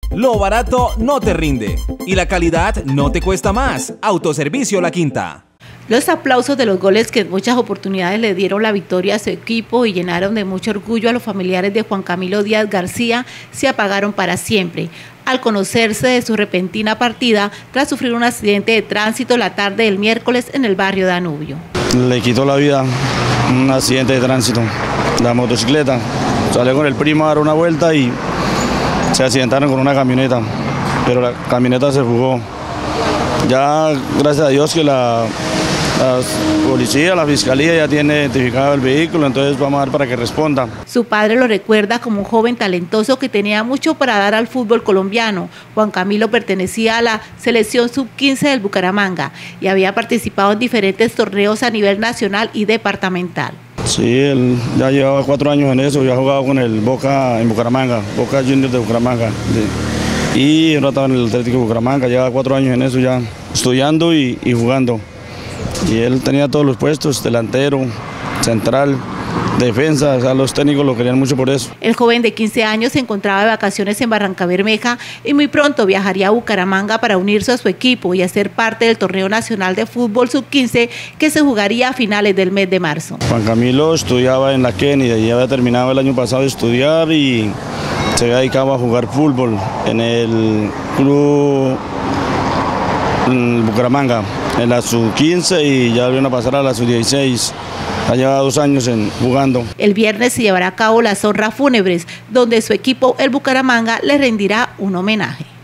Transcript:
Lo barato no te rinde y la calidad no te cuesta más. Autoservicio La Quinta. Los aplausos de los goles que en muchas oportunidades le dieron la victoria a su equipo y llenaron de mucho orgullo a los familiares de Juan Camilo Díaz García se apagaron para siempre, al conocerse de su repentina partida tras sufrir un accidente de tránsito la tarde del miércoles en el barrio Danubio. Le quitó la vida un accidente de tránsito, la motocicleta, salió con el primo a dar una vuelta y se accidentaron con una camioneta, pero la camioneta se fugó. Ya gracias a Dios que la policía, la fiscalía ya tiene identificado el vehículo, entonces vamos a dar para que responda. Su padre lo recuerda como un joven talentoso que tenía mucho para dar al fútbol colombiano. Juan Camilo pertenecía a la selección sub-15 del Bucaramanga y había participado en diferentes torneos a nivel nacional y departamental. Sí, él ya llevaba 4 años en eso, ya ha jugado con el Boca en Bucaramanga, Boca Juniors de Bucaramanga. Y un rato en el Atlético de Bucaramanga, lleva 4 años en eso ya, estudiando y jugando. Y él tenía todos los puestos, delantero, central, defensa, o sea, los técnicos lo querían mucho por eso. El joven de 15 años se encontraba de vacaciones en Barrancabermeja y muy pronto viajaría a Bucaramanga para unirse a su equipo y hacer parte del torneo nacional de fútbol sub-15 que se jugaría a finales del mes de marzo. Juan Camilo estudiaba en la Kennedy, ya había terminado el año pasado de estudiar y se había dedicado a jugar fútbol en el club Bucaramanga, en la sub-15 y ya vino a pasar a la sub-16. Ha llevado 2 años jugando. El viernes se llevará a cabo las honras fúnebres, donde su equipo, el Bucaramanga, le rendirá un homenaje.